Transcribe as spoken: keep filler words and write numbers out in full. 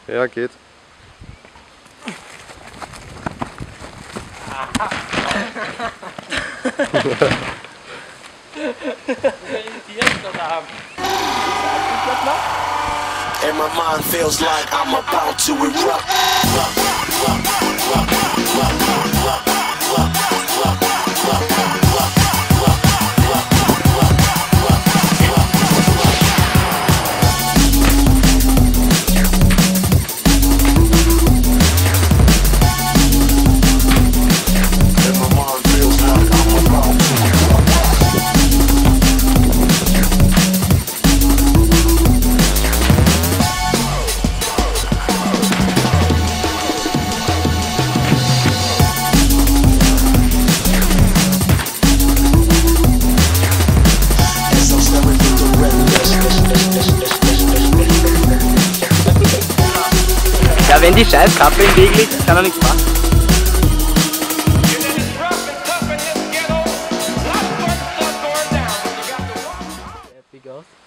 Ja, geht. And my mind feels like I'm about to erupt. Ja, wenn die scheiß Kappe im Weg liegt, kann er nichts machen. Epic aus.